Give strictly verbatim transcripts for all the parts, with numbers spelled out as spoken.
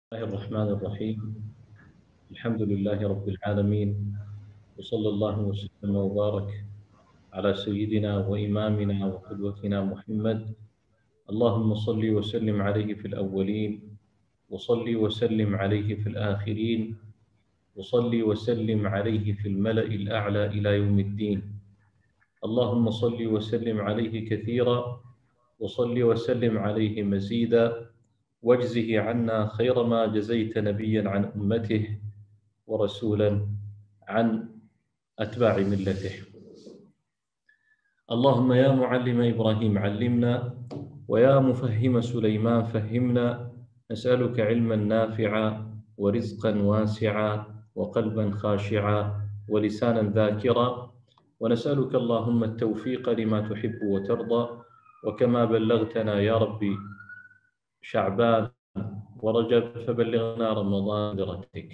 الله الرحمن الرحيم. الحمد لله رب العالمين، وصلى الله وسلم وبارك على سيدنا وإمامنا وقدوتنا محمد. اللهم صل وسلم عليه في الأولين، وصل وسلم عليه في الآخرين، وصل وسلم عليه في الملأ الأعلى إلى يوم الدين. اللهم صل وسلم عليه كثيرا، وصل وسلم عليه مزيدا، واجزه عنا خير ما جزيت نبيا عن أمته ورسولا عن أتباع ملته. اللهم يا معلم إبراهيم علمنا، ويا مفهم سليمان فهمنا. نسألك علما نافعا ورزقا واسعا وقلبا خاشعا ولسانا ذاكرا، ونسألك اللهم التوفيق لما تحب وترضى. وكما بلغتنا يا ربي شعبان ورجب، فبلغنا رمضان برحمتك.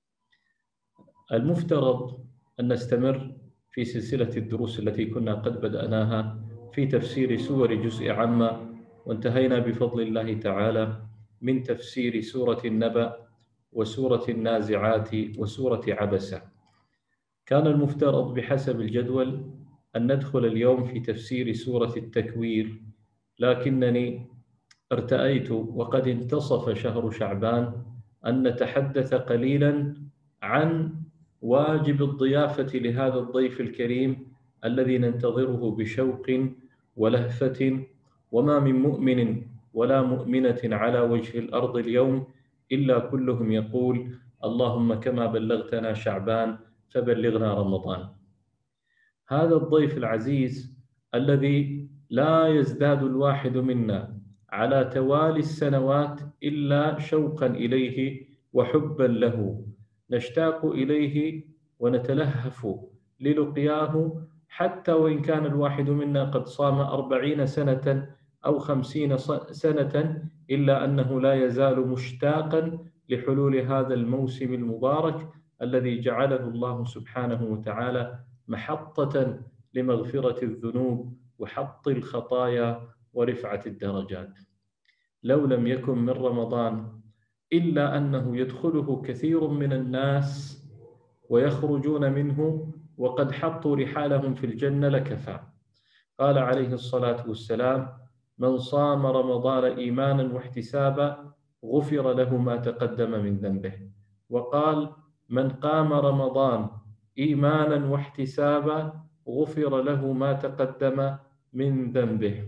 المفترض أن نستمر في سلسلة الدروس التي كنا قد بدأناها في تفسير سور جزء عامة، وانتهينا بفضل الله تعالى من تفسير سورة النبأ وسورة النازعات وسورة عبسة. كان المفترض بحسب الجدول أن ندخل اليوم في تفسير سورة التكوير، لكنني ارتأيت وقد انتصف شهر شعبان أن نتحدث قليلا عن واجب الضيافة لهذا الضيف الكريم الذي ننتظره بشوق ولهفة. وما من مؤمن ولا مؤمنة على وجه الأرض اليوم إلا كلهم يقول: اللهم كما بلغتنا شعبان فبلغنا رمضان. هذا الضيف العزيز الذي لا يزداد الواحد منا على توالي السنوات إلا شوقا إليه وحبا له، نشتاق إليه ونتلهف للقياه، حتى وإن كان الواحد منا قد صام أربعين سنة أو خمسين سنة، إلا أنه لا يزال مشتاقا لحلول هذا الموسم المبارك الذي جعله الله سبحانه وتعالى محطة لمغفرة الذنوب وحط الخطايا ورفعة الدرجات. لو لم يكن من رمضان إلا أنه يدخله كثير من الناس ويخرجون منه وقد حطوا رحالهم في الجنة لكفى. قال عليه الصلاة والسلام: من صام رمضان إيمانا واحتسابا غفر له ما تقدم من ذنبه. وقال: من قام رمضان إيمانا واحتسابا غفر له ما تقدم من ذنبه.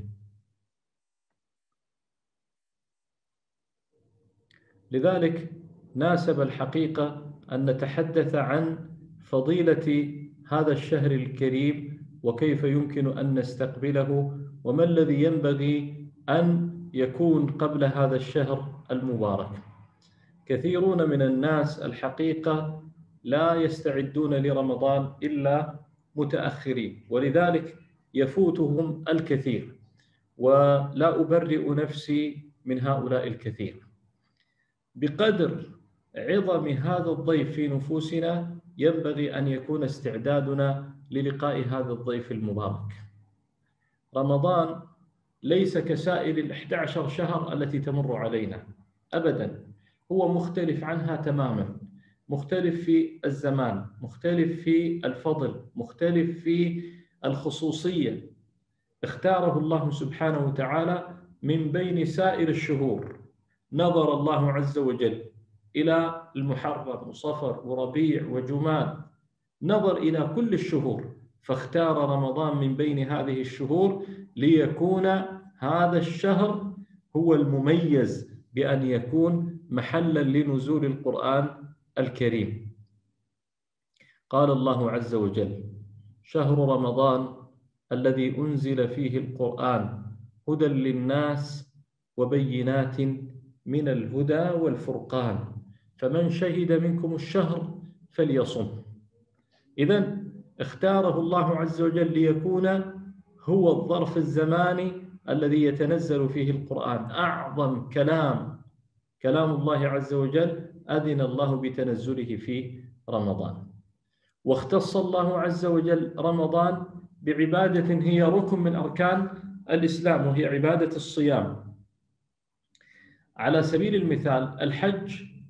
لذلك ناسب الحقيقة أن نتحدث عن فضيلة هذا الشهر الكريم، وكيف يمكن أن نستقبله، وما الذي ينبغي أن يكون قبل هذا الشهر المبارك. كثيرون من الناس الحقيقة لا يستعدون لرمضان إلا متأخرين، ولذلك يفوتهم الكثير، ولا أبرئ نفسي من هؤلاء الكثير. بقدر عظم هذا الضيف في نفوسنا ينبغي أن يكون استعدادنا للقاء هذا الضيف المبارك. رمضان ليس كسائر الأحد عشر شهر التي تمر علينا أبدا، هو مختلف عنها تماما، مختلف في الزمان، مختلف في الفضل، مختلف في الخصوصية. اختاره الله سبحانه وتعالى من بين سائر الشهور. نظر الله عز وجل إلى المحرم وصفر وربيع وجماد، نظر إلى كل الشهور فاختار رمضان من بين هذه الشهور ليكون هذا الشهر هو المميز بأن يكون محلا لنزول القرآن الكريم. قال الله عز وجل: شهر رمضان الذي أنزل فيه القرآن هدى للناس وبينات من الهدى والفرقان فمن شهد منكم الشهر فليصم. إذن اختاره الله عز وجل ليكون هو الظرف الزماني الذي يتنزل فيه القرآن. أعظم كلام كلام الله عز وجل أذن الله بتنزله في رمضان. واختص الله عز وجل رمضان بعبادة هي ركن من أركان الإسلام، وهي عبادة الصيام. على سبيل المثال الحج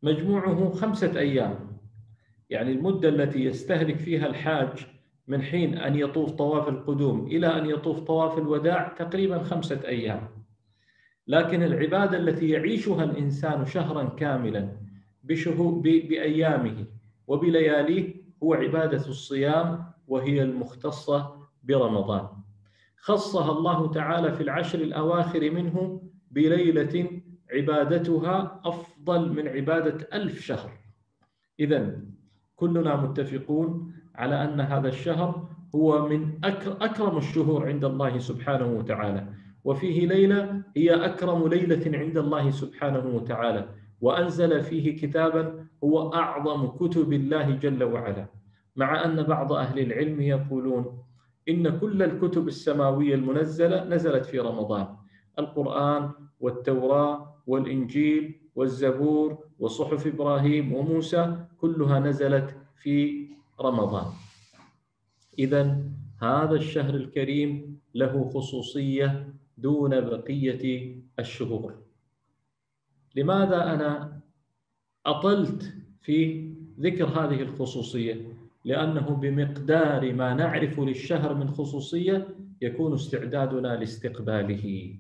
مجموعه خمسة أيام، يعني المدة التي يستهلك فيها الحاج من حين أن يطوف طواف القدوم إلى أن يطوف طواف الوداع تقريبا خمسة أيام. لكن العبادة التي يعيشها الإنسان شهرا كاملا بشهور بأيامه وبلياليه هو عبادة الصيام، وهي المختصة برمضان. خصها الله تعالى في العشر الأواخر منه بليلة عبادتها أفضل من عبادة ألف شهر. إذن كلنا متفقون على أن هذا الشهر هو من أكرم الشهور عند الله سبحانه وتعالى، وفيه ليلة هي أكرم ليلة عند الله سبحانه وتعالى، وأنزل فيه كتابا هو أعظم كتب الله جل وعلا. مع أن بعض أهل العلم يقولون إن كل الكتب السماوية المنزلة نزلت في رمضان، القرآن والتوراة والإنجيل والزبور وصحف إبراهيم وموسى كلها نزلت في رمضان. إذن هذا الشهر الكريم له خصوصية دون بقية الشهور. لماذا أنا أطلت في ذكر هذه الخصوصية؟ لأنه بمقدار ما نعرف للشهر من خصوصية يكون استعدادنا لاستقباله.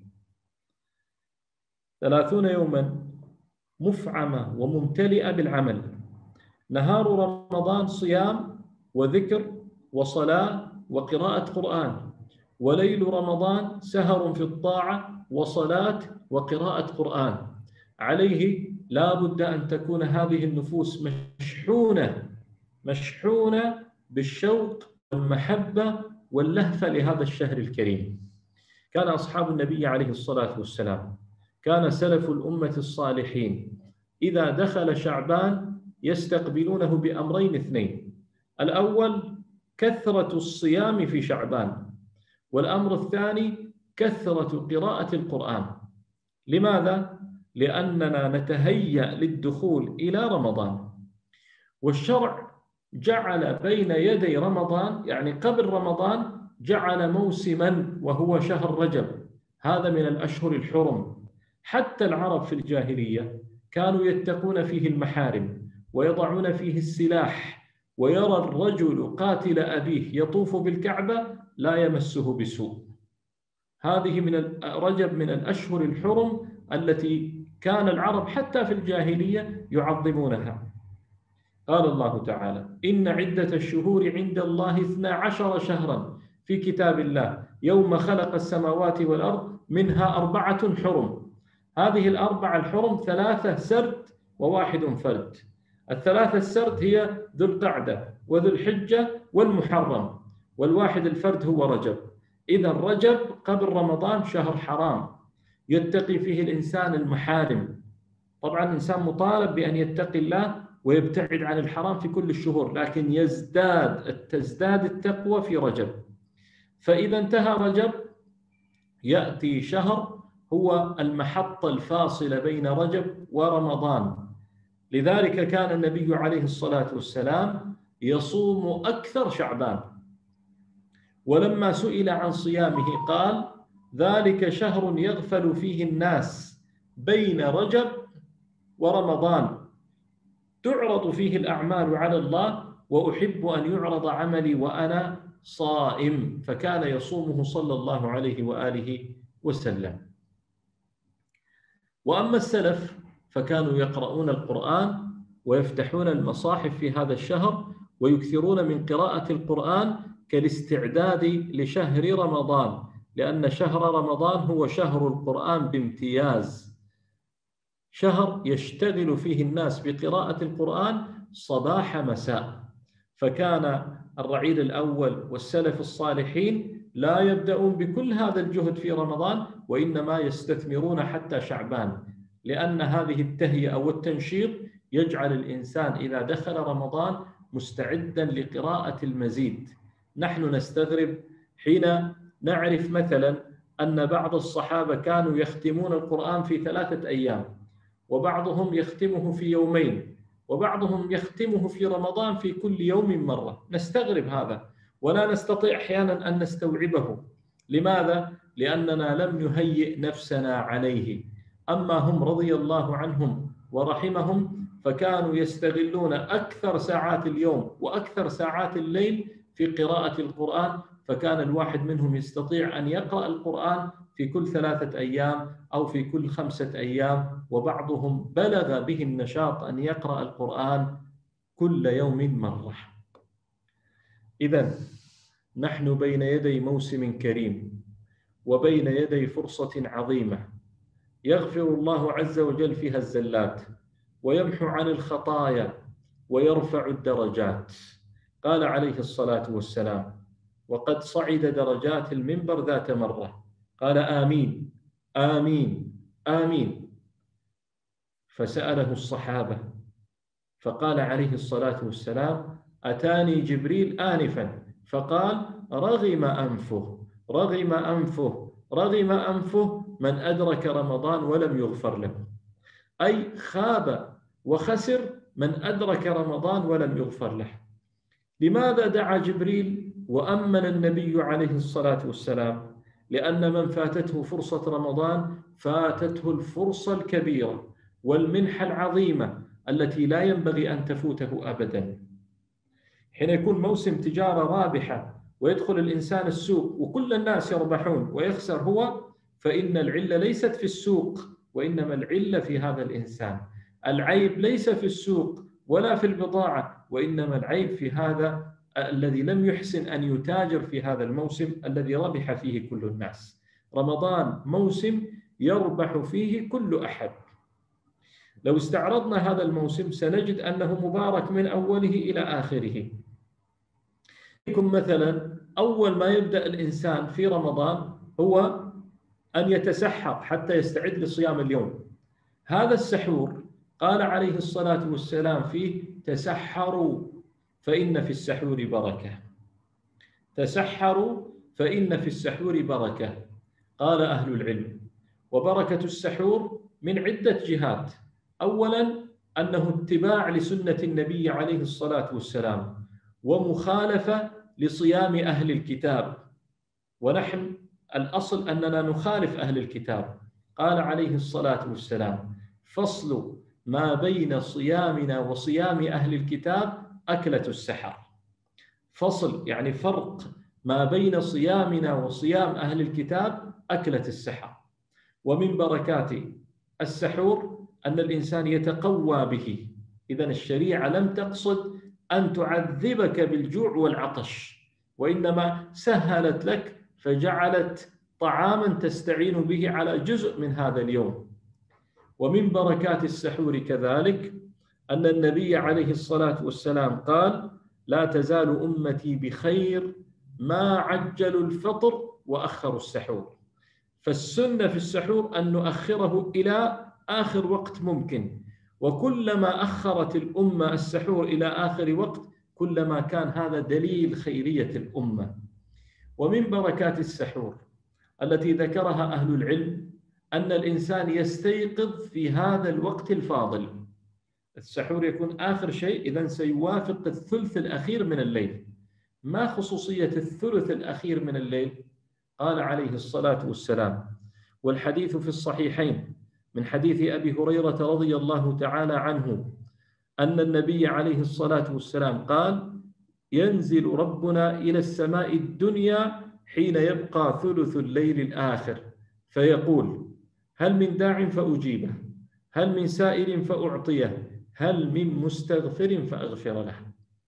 ثلاثون يوما مفعمة وممتلئة بالعمل، نهار رمضان صيام وذكر وصلاة وقراءة قرآن، وليل رمضان سهر في الطاعة وصلاة وقراءة قرآن. عليه لا بد أن تكون هذه النفوس مشحونة مشحونة بالشوق والمحبة واللهفة لهذا الشهر الكريم. كان أصحاب النبي عليه الصلاة والسلام، كان سلف الأمة الصالحين إذا دخل شعبان يستقبلونه بأمرين اثنين: الأول كثرة الصيام في شعبان، والأمر الثاني كثرة قراءة القرآن. لماذا؟ لأننا نتهيأ للدخول إلى رمضان، والشرع جعل بين يدي رمضان، يعني قبل رمضان، جعل موسما وهو شهر رجب، هذا من الأشهر الحرم. حتى العرب في الجاهلية كانوا يتقون فيه المحارم ويضعون فيه السلاح، ويرى الرجل قاتل أبيه يطوف بالكعبة لا يمسه بسوء. هذه من رجب من الأشهر الحرم التي كان العرب حتى في الجاهلية يعظمونها. قال الله تعالى: إن عدة الشهور عند الله اثنا عشر شهرا في كتاب الله يوم خلق السماوات والأرض منها أربعة حرم. هذه الأربعة الحرم ثلاثة سرد وواحد فرد. الثلاثة السرد هي ذو القعدة وذو الحجة والمحرم، والواحد الفرد هو رجب. إذا رجب قبل رمضان شهر حرام يتقي فيه الإنسان المحارم. طبعا الإنسان مطالب بأن يتقي الله ويبتعد عن الحرام في كل الشهور، لكن يزداد تزداد التقوى في رجب. فإذا انتهى رجب يأتي شهر هو المحطة الفاصلة بين رجب ورمضان. لذلك كان النبي عليه الصلاة والسلام يصوم أكثر شعبان، ولما سئل عن صيامه قال: ذلك شهر يغفل فيه الناس بين رجب ورمضان، تعرض فيه الأعمال على الله، وأحب أن يعرض عملي وأنا صائم. فكان يصومه صلى الله عليه وآله وسلم. وأما السلف فكانوا يقرؤون القرآن ويفتحون المصاحف في هذا الشهر ويكثرون من قراءة القرآن كالاستعداد لشهر رمضان، لأن شهر رمضان هو شهر القرآن بامتياز، شهر يشتغل فيه الناس بقراءة القرآن صباح مساء. فكان الرعيل الأول والسلف الصالحين لا يبدأون بكل هذا الجهد في رمضان، وإنما يستثمرون حتى شعبان، لأن هذه التهيئة والتنشيط يجعل الإنسان إذا دخل رمضان مستعدا لقراءة المزيد. نحن نستغرب حين نعرف مثلا أن بعض الصحابة كانوا يختمون القرآن في ثلاثة أيام، وبعضهم يختمه في يومين، وبعضهم يختمه في رمضان في كل يوم مرة. نستغرب هذا ولا نستطيع أحيانا أن نستوعبه. لماذا؟ لأننا لم نهيئ نفسنا عليه. أما هم رضي الله عنهم ورحمهم، فكانوا يستغلون أكثر ساعات اليوم وأكثر ساعات الليل في قراءة القرآن، فكان الواحد منهم يستطيع أن يقرأ القرآن في كل ثلاثة أيام أو في كل خمسة أيام، وبعضهم بلغ به النشاط أن يقرأ القرآن كل يوم مرة. إذن نحن بين يدي موسم كريم وبين يدي فرصة عظيمة يغفر الله عز وجل فيها الزلات ويمحو عن الخطايا ويرفع الدرجات. قال عليه الصلاة والسلام: وقد صعد درجات المنبر ذات مرة، قال: آمين آمين آمين. فسأله الصحابة فقال عليه الصلاة والسلام: أتاني جبريل آنفا فقال: رغم أنفه رغم أنفه رغم أنفه من أدرك رمضان ولم يغفر له. أي خاب وخسر من أدرك رمضان ولم يغفر له. لماذا دعا جبريل وأمن النبي عليه الصلاة والسلام؟ لأن من فاتته فرصة رمضان فاتته الفرصة الكبيرة والمنحة العظيمة التي لا ينبغي أن تفوته أبدا. حين يكون موسم تجارة رابحة ويدخل الإنسان السوق وكل الناس يربحون ويخسر هو، فإن العلة ليست في السوق وإنما العلة في هذا الإنسان. العيب ليس في السوق ولا في البضاعة، وإنما العيب في هذا الذي لم يحسن أن يتاجر في هذا الموسم الذي ربح فيه كل الناس. رمضان موسم يربح فيه كل أحد. لو استعرضنا هذا الموسم سنجد أنه مبارك من أوله إلى آخره. مثلا أول ما يبدأ الإنسان في رمضان هو أن يتسحر حتى يستعد لصيام اليوم. هذا السحور قال عليه الصلاة والسلام فيه: تسحروا فإن في السحور بركة. تسحروا فإن في السحور بركة. قال أهل العلم: وبركة السحور من عدة جهات. أولا أنه اتباع لسنة النبي عليه الصلاة والسلام ومخالفة لصيام أهل الكتاب، ونحن الأصل أننا نخالف أهل الكتاب. قال عليه الصلاة والسلام: فصل ما بين صيامنا وصيام أهل الكتاب أكلة السحر. فصل يعني فرق ما بين صيامنا وصيام أهل الكتاب أكلة السحر. ومن بركات السحور أن الإنسان يتقوى به. إذن الشريعة لم تقصد أن تعذبك بالجوع والعطش، وإنما سهلت لك فجعلت طعاما تستعين به على جزء من هذا اليوم. ومن بركات السحور كذلك أن النبي عليه الصلاة والسلام قال: لا تزال أمتي بخير ما عجلوا الفطر وأخروا السحور. فالسنة في السحور أن نؤخره إلى آخر وقت ممكن، وكلما أخرت الأمة السحور إلى آخر وقت كلما كان هذا دليل خيرية الأمة. ومن بركات السحور التي ذكرها أهل العلم أن الإنسان يستيقظ في هذا الوقت الفاضل. السحور يكون آخر شيء، إذن سيوافق الثلث الأخير من الليل. ما خصوصية الثلث الأخير من الليل؟ قال عليه الصلاة والسلام، والحديث في الصحيحين من حديث أبي هريرة رضي الله تعالى عنه أن النبي عليه الصلاة والسلام قال: ينزل ربنا إلى السماء الدنيا حين يبقى ثلث الليل الآخر فيقول: هل من داع فأجيبه، هل من سائل فأعطيه، هل من مستغفر فأغفر له.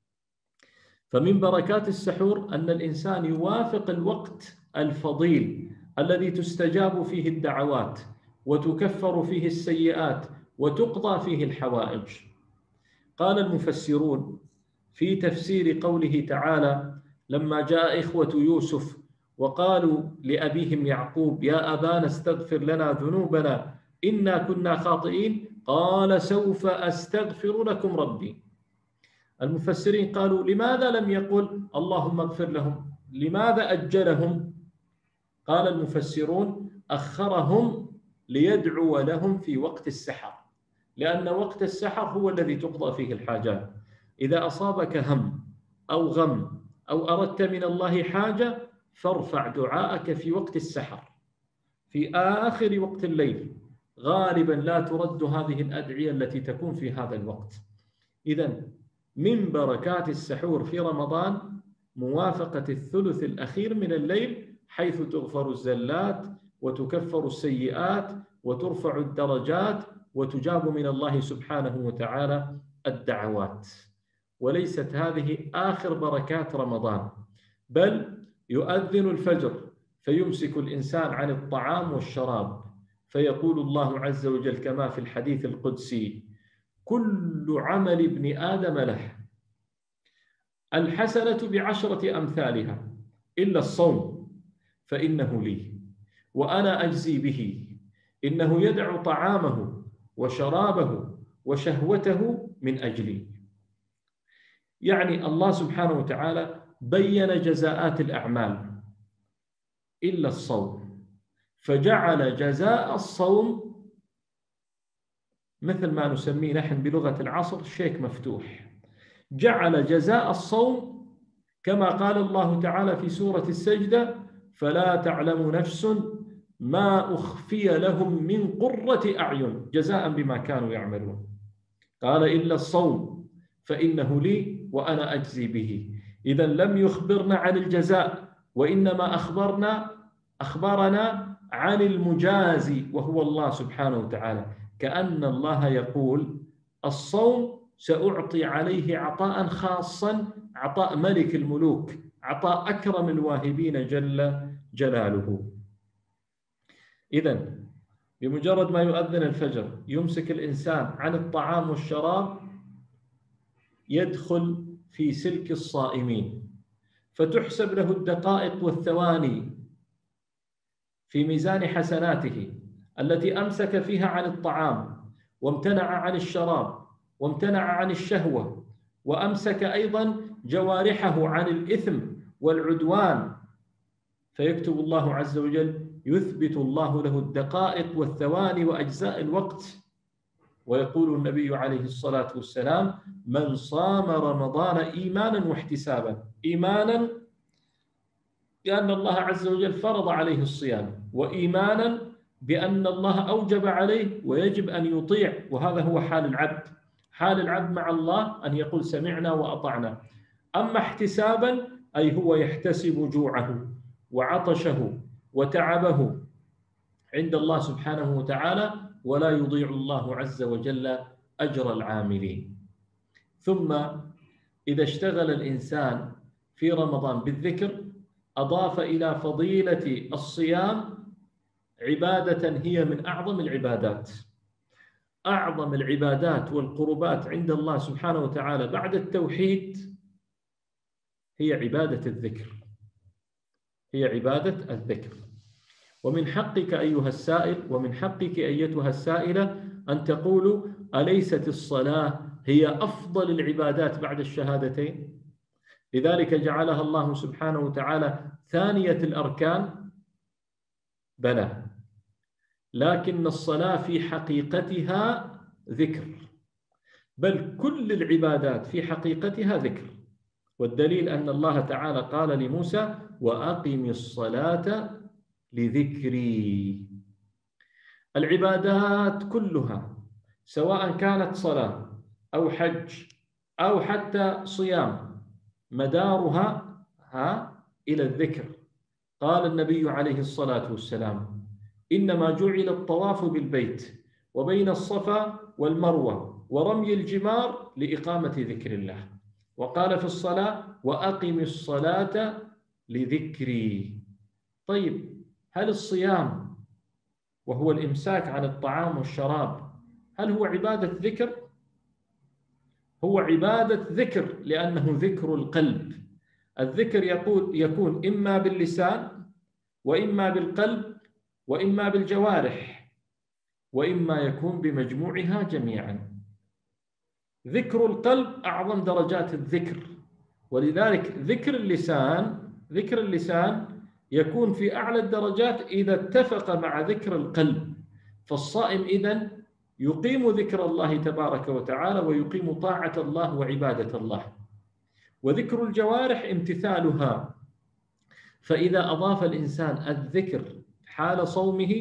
فمن بركات السحور أن الإنسان يوافق الوقت الفضيل الذي تستجاب فيه الدعوات وتكفر فيه السيئات وتقضى فيه الحوائج. قال المفسرون في تفسير قوله تعالى لما جاء إخوة يوسف وقالوا لأبيهم يعقوب: يا أبانا استغفر لنا ذنوبنا إنا كنا خاطئين، قال: سوف أستغفر لكم ربي. المفسرين قالوا: لماذا لم يقل اللهم اغفر لهم؟ لماذا أجلهم؟ قال المفسرون: أخرهم ليدعو لهم في وقت السحر، لأن وقت السحر هو الذي تقضى فيه الحاجات. إذا أصابك هم أو غم أو أردت من الله حاجة فارفع دعاءك في وقت السحر، في آخر وقت الليل، غالبا لا ترد هذه الأدعية التي تكون في هذا الوقت. إذن من بركات السحور في رمضان موافقة الثلث الأخير من الليل، حيث تغفر الزلات وتكفر السيئات وترفع الدرجات وتجاب من الله سبحانه وتعالى الدعوات. وليست هذه آخر بركات رمضان، بل يؤذن الفجر فيمسك الإنسان عن الطعام والشراب، فيقول الله عز وجل كما في الحديث القدسي: كل عمل ابن آدم له، الحسنة بعشرة أمثالها إلا الصوم فإنه لي وأنا أجزي به، إنه يدع طعامه وشرابه وشهوته من أجلي. يعني الله سبحانه وتعالى بين جزاءات الأعمال إلا الصوم، فجعل جزاء الصوم مثل ما نسميه نحن بلغة العصر شيك مفتوح. جعل جزاء الصوم كما قال الله تعالى في سورة السجدة: فلا تعلم نفس ما أخفي لهم من قرة أعين جزاء بما كانوا يعملون. قال: إلا الصوم فإنه لي وأنا أجزي به. إذن لم يخبرنا عن الجزاء، وإنما أخبرنا أخبرنا عن المجازي وهو الله سبحانه وتعالى، كأن الله يقول: الصوم سأعطي عليه عطاء خاصا، عطاء ملك الملوك، عطاء أكرم الواهبين جل جلاله. إذن بمجرد ما يؤذن الفجر يمسك الإنسان عن الطعام والشراب، يدخل في سلك الصائمين، فتحسب له الدقائق والثواني في ميزان حسناته التي أمسك فيها عن الطعام وامتنع عن الشراب وامتنع عن الشهوة، وأمسك أيضا جوارحه عن الإثم والعدوان، فيكتب الله عز وجل، يثبت الله له الدقائق والثواني وأجزاء الوقت. ويقول النبي عليه الصلاة والسلام: من صام رمضان إيمانا واحتسابا، إيمانا بأن الله عز وجل فرض عليه الصيام، وإيمانا بأن الله أوجب عليه ويجب أن يطيع، وهذا هو حال العبد. حال العبد مع الله أن يقول: سمعنا وأطعنا. أما احتسابا أي هو يحتسب جوعه وعطشه وتعبه عند الله سبحانه وتعالى، ولا يضيع الله عز وجل أجر العاملين. ثم إذا اشتغل الإنسان في رمضان بالذكر، أضاف إلى فضيلة الصيام عبادة هي من أعظم العبادات. أعظم العبادات والقربات عند الله سبحانه وتعالى بعد التوحيد هي عبادة الذكر، هي عبادة الذكر. ومن حقك أيها السائل، ومن حقك أيتها السائلة، أن تقولوا: أليست الصلاة هي أفضل العبادات بعد الشهادتين؟ لذلك جعلها الله سبحانه وتعالى ثانية الأركان. بلى، لكن الصلاة في حقيقتها ذكر، بل كل العبادات في حقيقتها ذكر. والدليل أن الله تعالى قال لموسى: وأقم الصلاة لذكري. العبادات كلها سواء كانت صلاة أو حج أو حتى صيام مدارها ها إلى الذكر. قال النبي عليه الصلاة والسلام: إنما جعل الطواف بالبيت وبين الصفا والمروة ورمي الجمار لإقامة ذكر الله. وقال في الصلاة: وأقم الصلاة لذكري. طيب، هل الصيام وهو الإمساك عن الطعام والشراب هل هو عبادة ذكر؟ هو عبادة ذكر لأنه ذكر القلب. الذكر يقول يكون إما باللسان وإما بالقلب وإما بالجوارح وإما يكون بمجموعها جميعا. ذكر القلب أعظم درجات الذكر، ولذلك ذكر اللسان ذكر اللسان يكون في أعلى الدرجات إذا اتفق مع ذكر القلب. فالصائم إذن يقيم ذكر الله تبارك وتعالى ويقيم طاعة الله وعبادة الله. وذكر الجوارح امتثالها. فإذا أضاف الإنسان الذكر حال صومه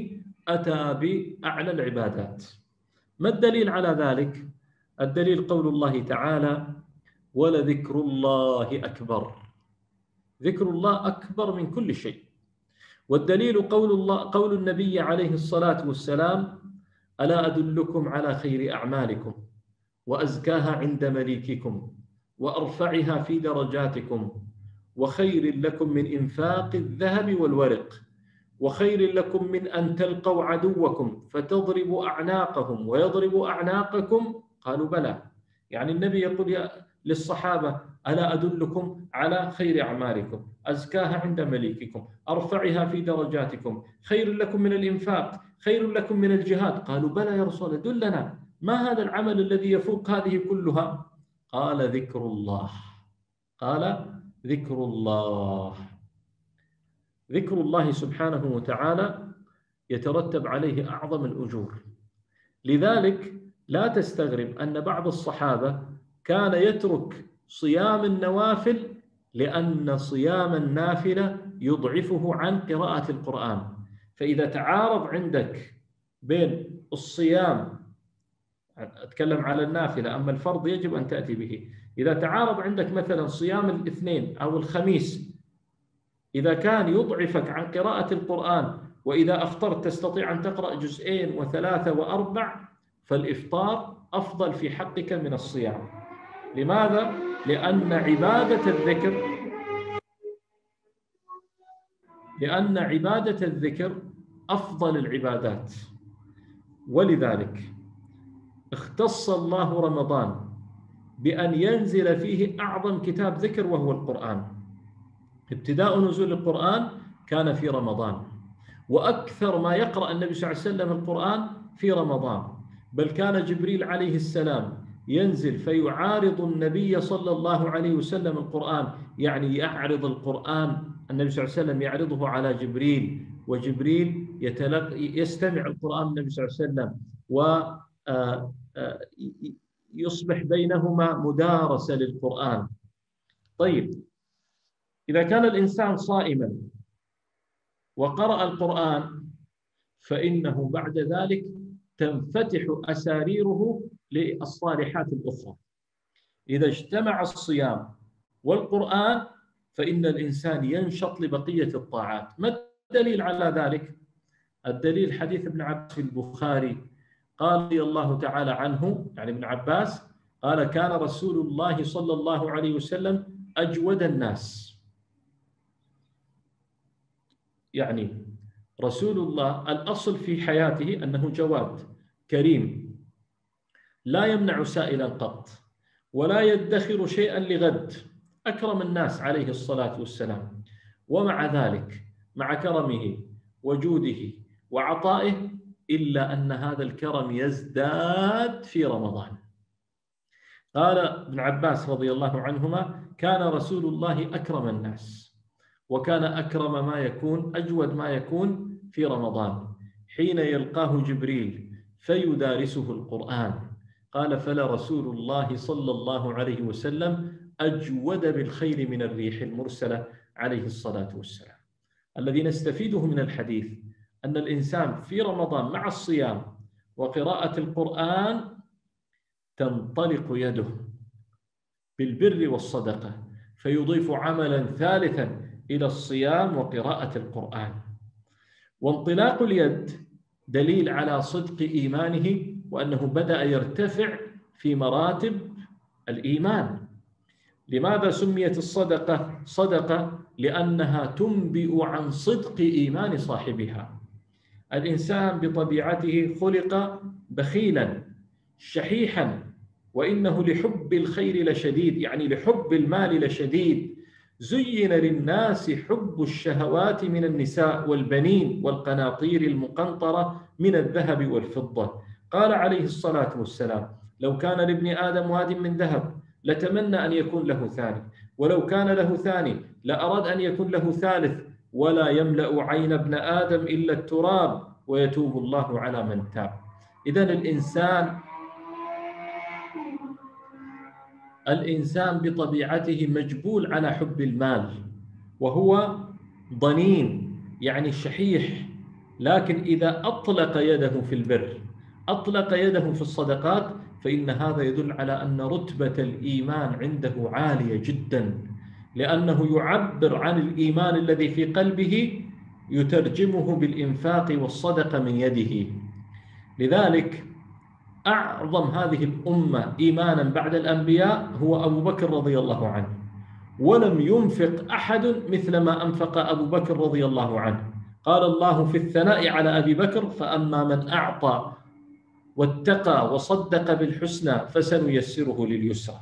أتى بأعلى العبادات. ما الدليل على ذلك؟ الدليل قول الله تعالى: ولذكر الله أكبر. ذكر الله أكبر من كل شيء. والدليل قول الله قول النبي عليه الصلاة والسلام: ألا أدلكم على خير أعمالكم وأزكاها عند مليككم وأرفعها في درجاتكم وخير لكم من إنفاق الذهب والورق وخير لكم من أن تلقوا عدوكم فتضربوا أعناقهم ويضربوا أعناقكم؟ قالوا بلى. يعني النبي يقول للصحابة: ألا أدلكم على خير أعمالكم، أزكاها عند مليككم، أرفعها في درجاتكم، خير لكم من الإنفاق، خير لكم من الجهاد؟ قالوا بلى يا رسول الله، دلنا، ما هذا العمل الذي يفوق هذه كلها؟ قال: ذكر الله. قال: ذكر الله. ذكر الله سبحانه وتعالى يترتب عليه أعظم الأجور. لذلك لا تستغرب أن بعض الصحابة كان يترك صيام النوافل لأن صيام النافلة يضعفه عن قراءة القرآن. فإذا تعارض عندك بين الصيام، أتكلم على النافلة، أما الفرض يجب أن تأتي به، إذا تعارض عندك مثلا صيام الاثنين أو الخميس، إذا كان يضعفك عن قراءة القرآن وإذا أفطرت تستطيع أن تقرأ جزئين وثلاثة وأربع، فالإفطار أفضل في حقك من الصيام. لماذا؟ لأن عبادة الذكر لأن عبادة الذكر أفضل العبادات. ولذلك اختص الله رمضان بأن ينزل فيه أعظم كتاب ذكر وهو القرآن. ابتداء نزول القرآن كان في رمضان، وأكثر ما يقرأ النبي صلى الله عليه وسلم القرآن في رمضان، بل كان جبريل عليه السلام ينزل فيعارض النبي صلى الله عليه وسلم القرآن، يعني يعرض القرآن، النبي صلى الله عليه وسلم يعرضه على جبريل، وجبريل يتلقى يستمع القرآن النبي صلى الله عليه وسلم، ويصبح بينهما مدارسة للقرآن. طيب، إذا كان الإنسان صائما وقرأ القرآن فإنه بعد ذلك تنفتح أساريره للصالحات الأخرى. إذا اجتمع الصيام والقرآن فإن الإنسان ينشط لبقية الطاعات. ما الدليل على ذلك؟ الدليل حديث ابن عباس في البخاري، قال رضي الله تعالى عنه، يعني ابن عباس قال: كان رسول الله صلى الله عليه وسلم أجود الناس. يعني رسول الله الأصل في حياته أنه جواد كريم، لا يمنع سائلا قط ولا يدخر شيئا لغد، أكرم الناس عليه الصلاة والسلام. ومع ذلك، مع كرمه وجوده وعطائه، إلا أن هذا الكرم يزداد في رمضان. قال ابن عباس رضي الله عنهما: كان رسول الله أكرم الناس، وكان أكرم ما يكون، أجود ما يكون في رمضان، حين يلقاه جبريل فيدارسه القرآن. قال: فلا رسول الله صلى الله عليه وسلم أجود بالخير من الريح المرسلة عليه الصلاة والسلام. الذي نستفيده من الحديث أن الإنسان في رمضان مع الصيام وقراءة القرآن تنطلق يده بالبر والصدقة، فيضيف عملا ثالثا إلى الصيام وقراءة القرآن. وانطلاق اليد دليل على صدق إيمانه وأنه بدأ يرتفع في مراتب الإيمان. لماذا سميت الصدقة صدقة؟ لأنها تنبئ عن صدق إيمان صاحبها. الإنسان بطبيعته خلق بخيلا شحيحا، وإنه لحب الخير لشديد، يعني لحب المال لشديد. زين للناس حب الشهوات من النساء والبنين والقناطير المقنطرة من الذهب والفضة. قال عليه الصلاة والسلام: لو كان لابن آدم واد من ذهب لتمنى أن يكون له ثاني، ولو كان له ثاني لأراد أن يكون له ثالث، ولا يملأ عين ابن آدم إلا التراب ويتوب الله على من تاب. إذن الإنسان الإنسان بطبيعته مجبول على حب المال، وهو ضنين يعني شحيح لكن إذا أطلق يده في البر، أطلق يده في الصدقات، فإن هذا يدل على أن رتبة الإيمان عنده عالية جدا، لأنه يعبر عن الإيمان الذي في قلبه، يترجمه بالإنفاق والصدقة من يده. لذلك أعظم هذه الأمة إيمانا بعد الأنبياء هو أبو بكر رضي الله عنه، ولم ينفق أحد مثل ما أنفق أبو بكر رضي الله عنه. قال الله في الثناء على أبي بكر: فأما من أعطى واتقى وصدق بالحسنى فسنيسره لليسرى.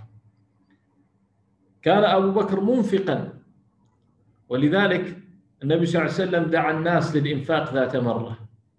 كان أبو بكر منفقا، ولذلك النبي صلى الله عليه وسلم دعا الناس للإنفاق ذات مرة،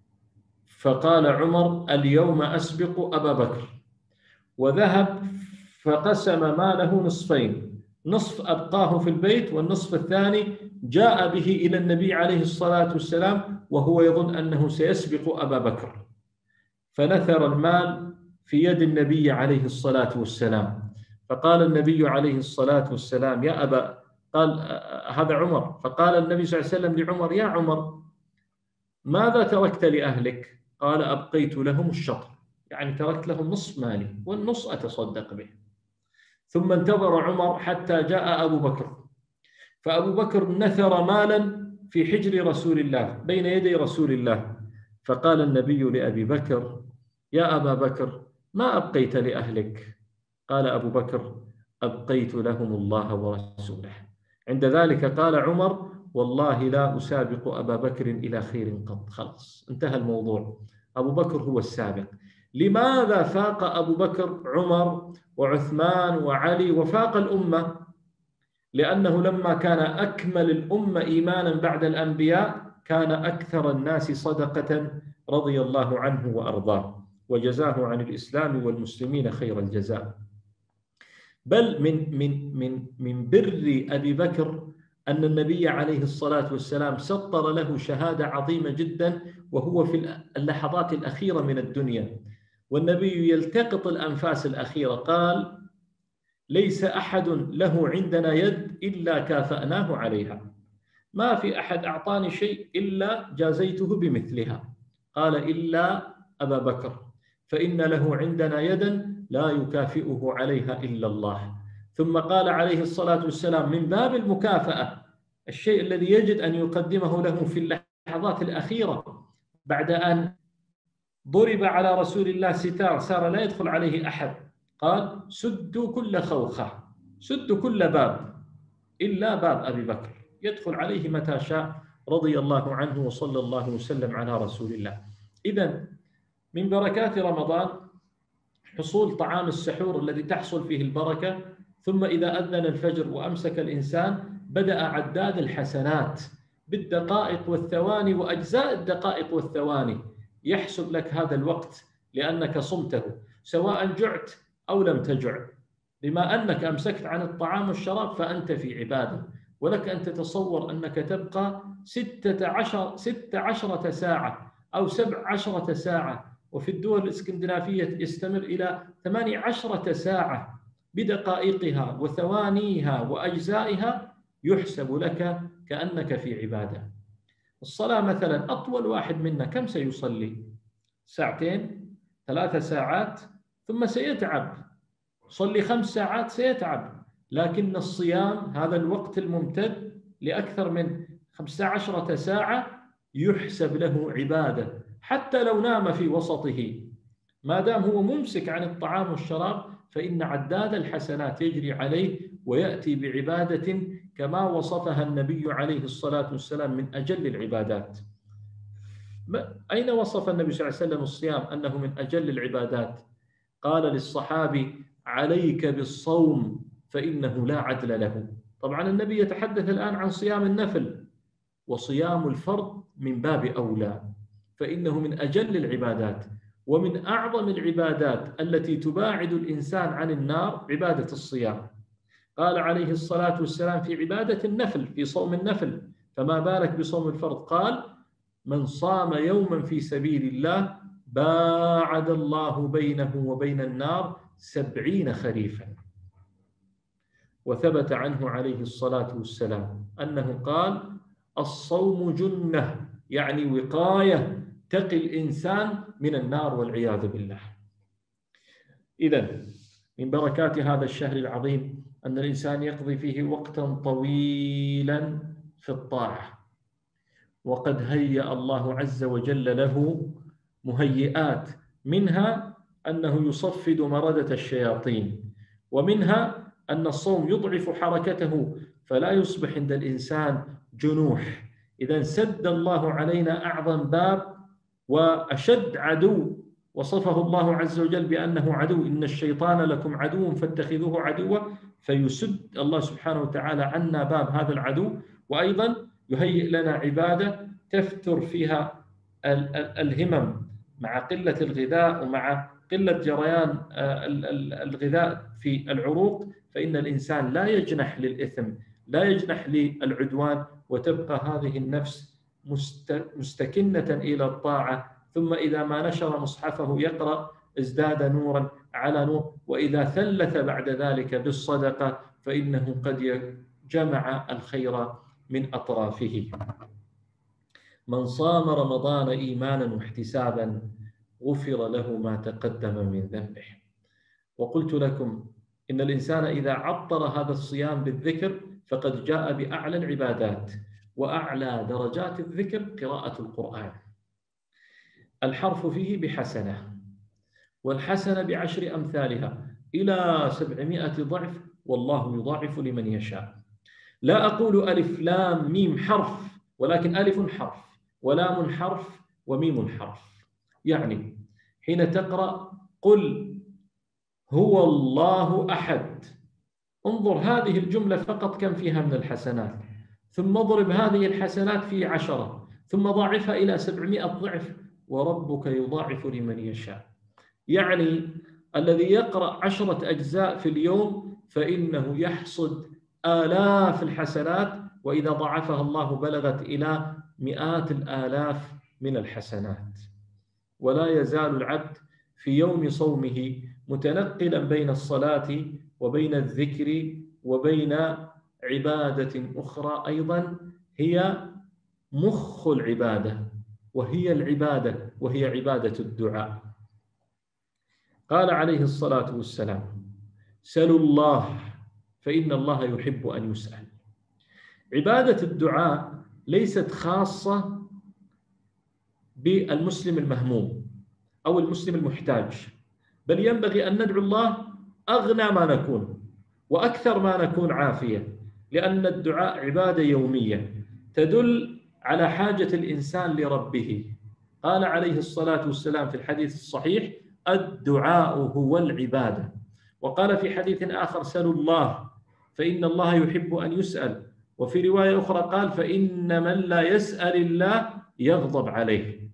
فقال عمر: اليوم أسبق أبا بكر، وذهب فقسم ماله نصفين، نصف أبقاه في البيت والنصف الثاني جاء به إلى النبي عليه الصلاة والسلام وهو يظن أنه سيسبق أبا بكر، فنثر المال في يد النبي عليه الصلاة والسلام. فقال النبي عليه الصلاة والسلام: يا أبا، قال هذا عمر، فقال النبي صلى الله عليه وسلم لعمر: يا عمر، ماذا تركت لأهلك؟ قال: أبقيت لهم الشطر، يعني تركت لهم نصف مالي والنص أتصدق به. ثم انتظر عمر حتى جاء أبو بكر، فأبو بكر نثر مالا في حجر رسول الله بين يدي رسول الله، فقال النبي لأبي بكر: يا أبا بكر، ما أبقيت لأهلك؟ قال أبو بكر: أبقيت لهم الله ورسوله. عند ذلك قال عمر: والله لا أسابق أبا بكر إلى خير قط. خلاص، انتهى الموضوع، أبو بكر هو السابق. لماذا فاق أبو بكر عمر وعثمان وعلي وفاق الأمة؟ لأنه لما كان أكمل الأمة إيمانا بعد الأنبياء كان أكثر الناس صدقة رضي الله عنه وأرضاه، وجزاه عن الإسلام والمسلمين خير الجزاء. بل من من من من بر أبي بكر أن النبي عليه الصلاة والسلام سطر له شهادة عظيمة جدا، وهو في اللحظات الأخيرة من الدنيا، والنبي يلتقط الأنفاس الأخيرة، قال: ليس أحد له عندنا يد إلا كافأناه عليها، ما في أحد أعطاني شيء إلا جازيته بمثلها، قال: إلا أبا بكر، فإن له عندنا يدا لا يكافئه عليها إلا الله. ثم قال عليه الصلاة والسلام من باب المكافأة، الشيء الذي يجد أن يقدمه له في اللحظات الأخيرة بعد أن ضرب على رسول الله ستار صار لا يدخل عليه أحد، قال: سدوا كل خوخة، سدوا كل باب إلا باب أبي بكر، يدخل عليه متى شاء رضي الله عنه وصلى الله وسلم على رسول الله. إذن من بركات رمضان حصول طعام السحور الذي تحصل فيه البركة، ثم إذا أذن الفجر وأمسك الإنسان بدأ عداد الحسنات بالدقائق والثواني وأجزاء الدقائق والثواني، يحسب لك هذا الوقت لأنك صمته، سواء جعت أو لم تجع. بما أنك أمسكت عن الطعام والشراب فأنت في عبادة، ولك أن تتصور أنك تبقى ستة عشر ستة عشرة ساعة أو سبع عشرة ساعة، وفي الدول الإسكندنافية يستمر إلى ثماني عشرة ساعة بدقائقها وثوانيها وأجزائها، يحسب لك كأنك في عبادة. الصلاة مثلا أطول واحد منا كم سيصلي؟ ساعتين، ثلاثة ساعات، ثم سيتعب. صلي خمس ساعات سيتعب. لكن الصيام هذا الوقت الممتد لأكثر من خمسة عشرة ساعة يحسب له عبادة، حتى لو نام في وسطه، ما دام هو ممسك عن الطعام والشراب فإن عداد الحسنات يجري عليه ويأتي بعبادة كما وصفها النبي عليه الصلاة والسلام من أجل العبادات. أين وصف النبي صلى الله عليه وسلم الصيام أنه من أجل العبادات؟ قال للصحابي: عليك بالصوم فإنه لا عدل له. طبعا النبي يتحدث الآن عن صيام النفل، وصيام الفرض من باب أولى، فإنه من أجل العبادات، ومن أعظم العبادات التي تباعد الإنسان عن النار عبادة الصيام. قال عليه الصلاة والسلام في عبادة النفل، في صوم النفل، فما بالك بصوم الفرض؟ قال: من صام يوما في سبيل الله باعد الله بينه وبين النار سبعين خريفا. وثبت عنه عليه الصلاة والسلام أنه قال: الصوم جنة يعني وقاية تقي الإنسان من النار والعياذ بالله. إذن من بركات هذا الشهر العظيم أن الإنسان يقضي فيه وقتا طويلا في الطاعة، وقد هيأ الله عز وجل له مهيئات، منها أنه يصفد مردة الشياطين، ومنها أن الصوم يضعف حركته فلا يصبح عند الإنسان جنوح. إذا سد الله علينا أعظم باب وأشد عدو وصفه الله عز وجل بأنه عدو، إن الشيطان لكم عدو فاتخذوه عدوا، فيسد الله سبحانه وتعالى عنا باب هذا العدو. وأيضا يهيئ لنا عبادة تفتر فيها الهمم مع قلة الغذاء ومع قلة جريان الغذاء في العروق، فإن الإنسان لا يجنح للإثم، لا يجنح للعدوان، وتبقى هذه النفس مستكنة إلى الطاعة. ثم إذا ما نشر مصحفه يقرأ ازداد نورا على نور، وإذا ثلث بعد ذلك بالصدقة فإنه قد جمع الخير من أطرافه. من صام رمضان إيمانا واحتسابا غفر له ما تقدم من ذنبه. وقلت لكم إن الإنسان إذا عطر هذا الصيام بالذكر فقد جاء بأعلى العبادات، وأعلى درجات الذكر قراءة القرآن. الحرف فيه بحسنة، والحسنة بعشر أمثالها إلى سبعمائة ضعف، والله يضاعف لمن يشاء. لا أقول ألف لام ميم حرف، ولكن ألف حرف ولام حرف وميم حرف. يعني حين تقرأ قل هو الله أحد، انظر هذه الجملة فقط كم فيها من الحسنات، ثم اضرب هذه الحسنات في عشرة، ثم ضاعفها إلى سبعمائة ضعف، وربك يضاعف لمن يشاء. يعني الذي يقرأ عشرة أجزاء في اليوم فإنه يحصد آلاف الحسنات، وإذا ضاعفها الله بلغت إلى مئات الآلاف من الحسنات. ولا يزال العبد في يوم صومه متنقلا بين الصلاة وبين الذكر وبين عبادة أخرى أيضا هي مخ العبادة، وهي العبادة وهي عبادة الدعاء. قال عليه الصلاة والسلام: سلوا الله فإن الله يحب أن يسأل. عبادة الدعاء ليست خاصة بالمسلم المهموم أو المسلم المحتاج، بل ينبغي أن ندعو الله أغنى ما نكون وأكثر ما نكون عافية، لأن الدعاء عبادة يومية تدل على حاجة الإنسان لربه. قال عليه الصلاة والسلام في الحديث الصحيح: الدعاء هو العبادة. وقال في حديث آخر: سلوا الله فإن الله يحب أن يسأل. وفي رواية أخرى قال: فإن من لا يسأل الله يغضب عليه.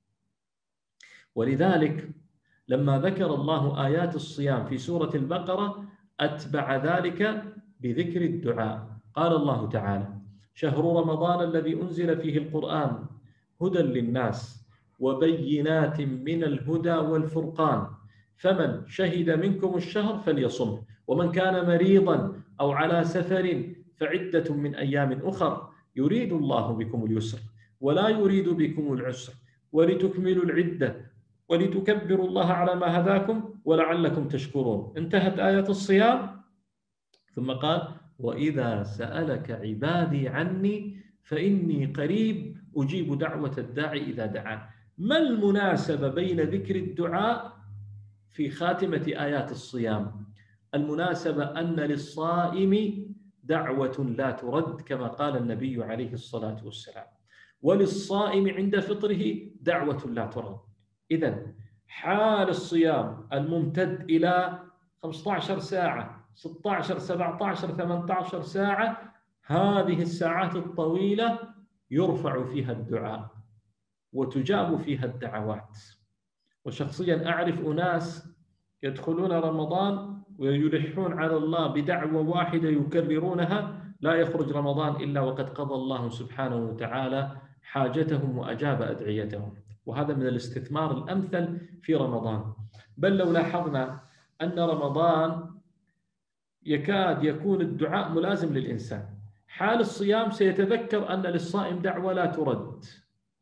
ولذلك لما ذكر الله آيات الصيام في سورة البقرة أتبع ذلك بذكر الدعاء. قال الله تعالى: شهر رمضان الذي أنزل فيه القرآن هدى للناس وبينات من الهدى والفرقان، فمن شهد منكم الشهر فليصمه، ومن كان مريضا أو على سفر فعدة من أيام أخر، يريد الله بكم اليسر ولا يريد بكم العسر ولتكملوا العدة ولتكبروا الله على ما هداكم ولعلكم تشكرون. انتهت آية الصيام، ثم قال: وإذا سألك عبادي عني فإني قريب أجيب دعوة الداعي إذا دعان. ما المناسبة بين ذكر الدعاء في خاتمة آيات الصيام؟ المناسبة أن للصائم دعوة لا ترد كما قال النبي عليه الصلاة والسلام، وللصائم عند فطره دعوة لا ترد. إذن حال الصيام الممتد إلى خمسة عشر ساعة، ستة عشر، سبعة عشر، ثمانية عشر ساعة، هذه الساعات الطويلة يرفع فيها الدعاء وتجاب فيها الدعوات. وشخصيا أعرف أناس يدخلون رمضان ويلحون على الله بدعوة واحدة يكررونها، لا يخرج رمضان إلا وقد قضى الله سبحانه وتعالى حاجتهم وأجاب أدعيتهم. وهذا من الاستثمار الأمثل في رمضان. بل لو لاحظنا أن رمضان يكاد يكون الدعاء ملازم للإنسان، حال الصيام سيتذكر أن للصائم دعوة لا ترد،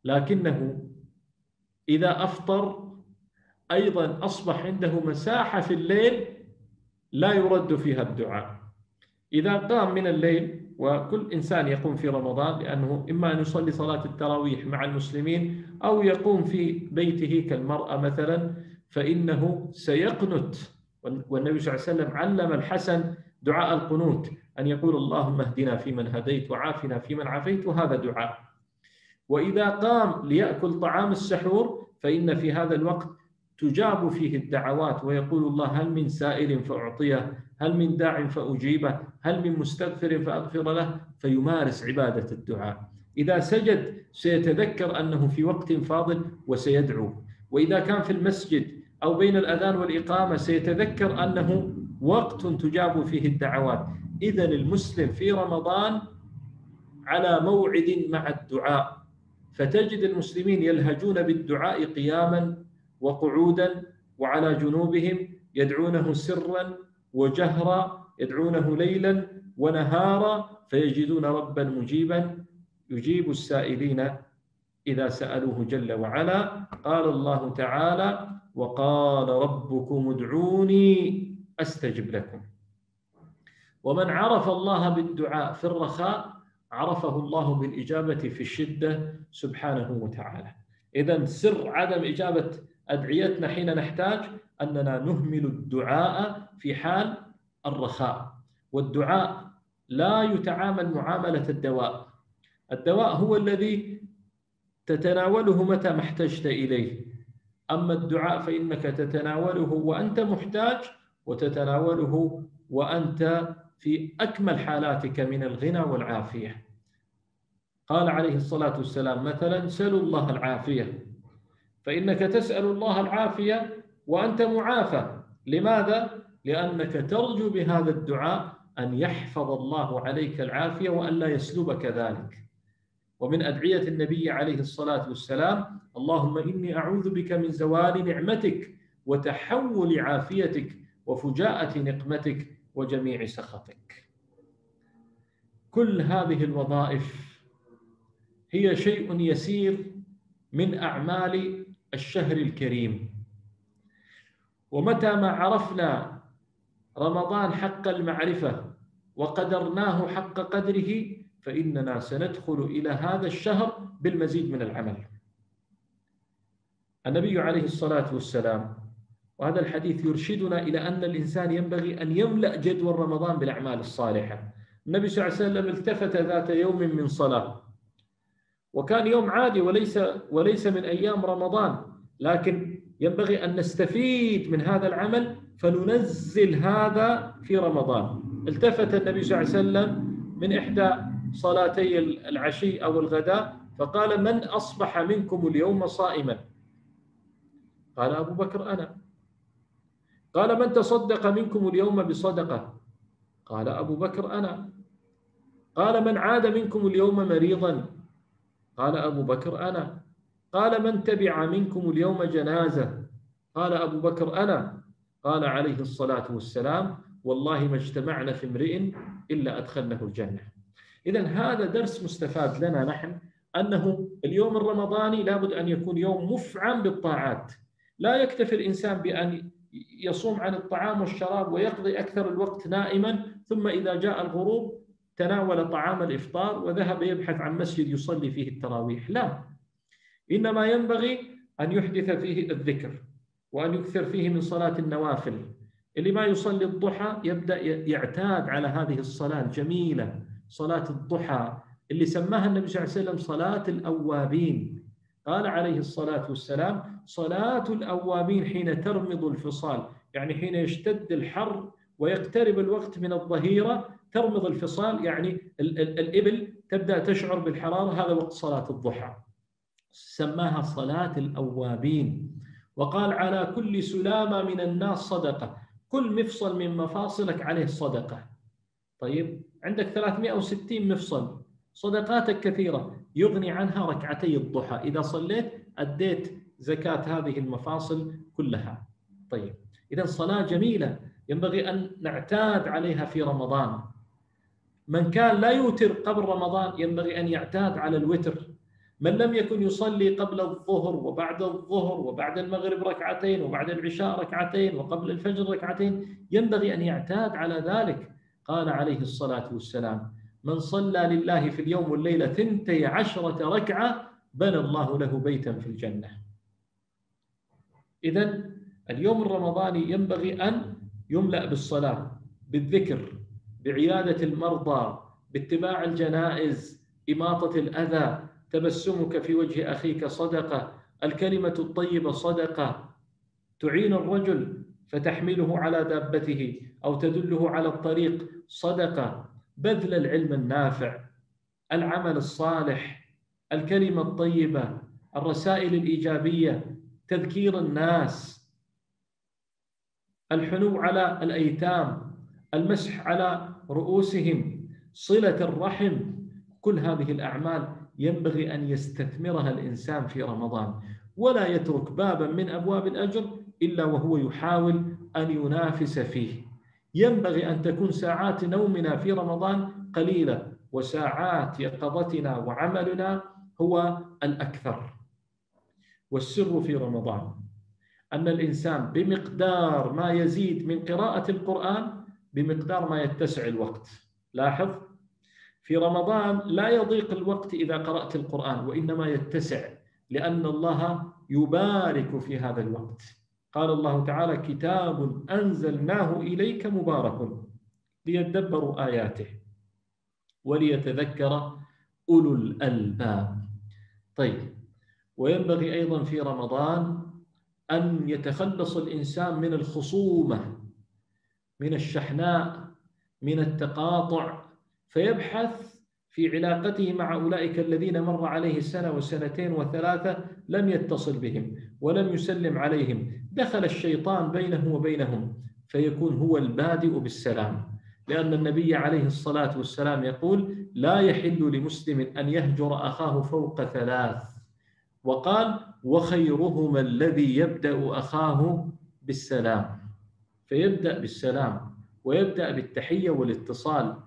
لكنه إذا أفطر أيضا أصبح عنده مساحة في الليل لا يرد فيها الدعاء. إذا قام من الليل، وكل إنسان يقوم في رمضان لأنه إما أن يصلي صلاة التراويح مع المسلمين أو يقوم في بيته كالمرأة مثلا، فإنه سيقنت. والنبي صلى الله عليه وسلم علم الحسن دعاء القنوت، أن يقول اللهم اهدنا فيمن هديت وعافنا فيمن عافيت، وهذا دعاء. وإذا قام ليأكل طعام السحور فإن في هذا الوقت تجاب فيه الدعوات، ويقول الله هل من سائل فأعطيه، هل من داع فأجيبه، هل من مستغفر فأغفر له، فيمارس عبادة الدعاء. إذا سجد سيتذكر أنه في وقت فاضل وسيدعو، وإذا كان في المسجد أو بين الأذان والإقامة سيتذكر أنه وقت تجاب فيه الدعوات. إذن المسلم في رمضان على موعد مع الدعاء، فتجد المسلمين يلهجون بالدعاء قياما وقعودا وعلى جنوبهم، يدعونه سرا وجهرا، يدعونه ليلا ونهارا، فيجدون ربا مجيبا يجيب السائلين إذا سألوه جل وعلا. قال الله تعالى وقال ربكم ادعوني أستجب لكم. ومن عرف الله بالدعاء في الرخاء عرفه الله بالإجابة في الشدة سبحانه وتعالى. إذن سر عدم إجابة أدعيتنا حين نحتاج أننا نهمل الدعاء في حال الرخاء. والدعاء لا يتعامل معاملة الدواء. الدواء هو الذي تتناوله متى ما احتجت إليه، أما الدعاء فإنك تتناوله وأنت محتاج، وتتناوله وأنت في أكمل حالاتك من الغنى والعافية. قال عليه الصلاة والسلام مثلا سلوا الله العافية، فإنك تسأل الله العافية وأنت معافى. لماذا؟ لأنك ترجو بهذا الدعاء أن يحفظ الله عليك العافية وأن لا يسلبك ذلك. ومن أدعية النبي عليه الصلاة والسلام اللهم إني أعوذ بك من زوال نعمتك وتحول عافيتك وفجاءة نقمتك وجميع سخطك. كل هذه الوظائف هي شيء يسير من أعمال الشهر الكريم. ومتى ما عرفنا رمضان حق المعرفة وقدرناه حق قدره فإننا سندخل إلى هذا الشهر بالمزيد من العمل. النبي عليه الصلاة والسلام، وهذا الحديث يرشدنا إلى أن الإنسان ينبغي أن يملأ جدول رمضان بالأعمال الصالحة. النبي صلى الله عليه وسلم التفت ذات يوم من صلاة، وكان يوم عادي وليس وليس من أيام رمضان، لكن ينبغي أن نستفيد من هذا العمل فننزل هذا في رمضان. التفت النبي صلى الله عليه وسلم من إحدى صلاتي العشي أو الغداء فقال من أصبح منكم اليوم صائما؟ قال أبو بكر أنا. قال من تصدق منكم اليوم بصدقة؟ قال أبو بكر أنا. قال من عاد منكم اليوم مريضا؟ قال أبو بكر أنا. قال من تبع منكم اليوم جنازة؟ قال أبو بكر أنا. قال عليه الصلاة والسلام والله ما اجتمعنا في امرئ إلا أدخلنه الجنة. إذن هذا درس مستفاد لنا نحن، أنه اليوم الرمضاني لابد أن يكون يوم مفعم بالطاعات. لا يكتفي الإنسان بأن يصوم عن الطعام والشراب ويقضي أكثر الوقت نائما، ثم إذا جاء الغروب تناول طعام الإفطار وذهب يبحث عن مسجد يصلي فيه التراويح. لا، إنما ينبغي أن يحدث فيه الذكر وأن يكثر فيه من صلاة النوافل. اللي ما يصلي الضحى يبدأ يعتاد على هذه الصلاة الجميلة، صلاة الضحى اللي سماها النبي صلى الله عليه وسلم صلاة الأوابين. قال عليه الصلاة والسلام صلاة الأوابين حين ترمض الفصال، يعني حين يشتد الحر ويقترب الوقت من الظهيرة ترمض الفصال، يعني ال ال الإبل تبدأ تشعر بالحرارة، هذا وقت صلاة الضحى، سماها صلاة الأوابين. وقال على كل سلامة من الناس صدقة، كل مفصل من مفاصلك عليه صدقة. طيب عندك ثلاثمئة وستين مفصل، صدقاتك كثيرة، يغني عنها ركعتي الضحى، إذا صليت أديت زكاة هذه المفاصل كلها. طيب إذا صلاة جميلة ينبغي أن نعتاد عليها في رمضان. من كان لا يوتر قبل رمضان ينبغي أن يعتاد على الوتر. من لم يكن يصلي قبل الظهر وبعد الظهر وبعد المغرب ركعتين وبعد العشاء ركعتين وقبل الفجر ركعتين ينبغي أن يعتاد على ذلك. قال عليه الصلاة والسلام: من صلى لله في اليوم والليلة ثنتي عشرة ركعة بنى الله له بيتا في الجنة. إذن اليوم الرمضاني ينبغي أن يملأ بالصلاة، بالذكر، بعيادة المرضى، باتباع الجنائز، إماطة الأذى، تبسمك في وجه أخيك صدقة، الكلمة الطيبة صدقة، تعين الرجل فتحمله على دابته أو تدله على الطريق صدقة، بذل العلم النافع، العمل الصالح، الكلمة الطيبة، الرسائل الإيجابية، تذكير الناس، الحنو على الأيتام، المسح على رؤوسهم، صلة الرحم. كل هذه الأعمال ينبغي أن يستثمرها الإنسان في رمضان، ولا يترك بابا من أبواب الأجر إلا وهو يحاول أن ينافس فيه. ينبغي أن تكون ساعات نومنا في رمضان قليلة، وساعات يقظتنا وعملنا هو الأكثر. والسر في رمضان أن الإنسان بمقدار ما يزيد من قراءة القرآن بمقدار ما يتسع الوقت. لاحظ، في رمضان لا يضيق الوقت إذا قرأت القرآن، وإنما يتسع، لأن الله يبارك في هذا الوقت. قال الله تعالى: كتاب أنزلناه إليك مبارك ليدبروا آياته وليتذكر أولو الألباب. طيب، وينبغي أيضا في رمضان أن يتخلص الإنسان من الخصومة، من الشحناء، من التقاطع، فيبحث في علاقته مع أولئك الذين مر عليه سنة وسنتين وثلاثة لم يتصل بهم ولم يسلم عليهم. دخل الشيطان بينه وبينهم، فيكون هو البادئ بالسلام، لأن النبي عليه الصلاة والسلام يقول: لا يحل لمسلم أن يهجر أخاه فوق ثلاث، وقال: وخيرهما الذي يبدأ أخاه بالسلام. فيبدأ بالسلام ويبدأ بالتحية والاتصال،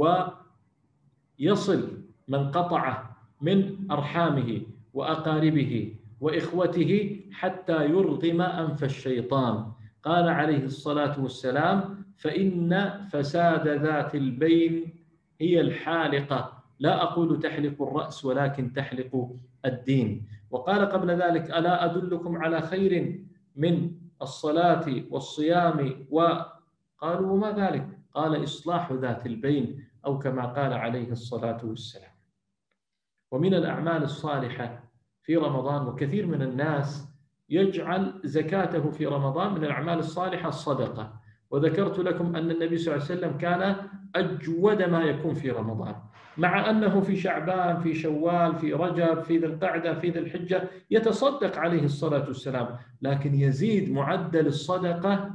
ويصل من قطعه من أرحامه وأقاربه وإخوته حتى يرغم أنف الشيطان. قال عليه الصلاة والسلام: فإن فساد ذات البين هي الحالقة، لا أقول تحلق الرأس ولكن تحلق الدين. وقال قبل ذلك: ألا أدلكم على خير من الصلاة والصيام؟ وقالوا: وما ذلك؟ قال: إصلاح ذات البين، أو كما قال عليه الصلاة والسلام. ومن الأعمال الصالحة في رمضان، وكثير من الناس يجعل زكاته في رمضان من الأعمال الصالحة الصدقة، وذكرت لكم أن النبي صلى الله عليه وسلم كان أجود ما يكون في رمضان، مع أنه في شعبان، في شوال، في رجب، في ذي القعدة، في ذي الحجة يتصدق عليه الصلاة والسلام، لكن يزيد معدل الصدقة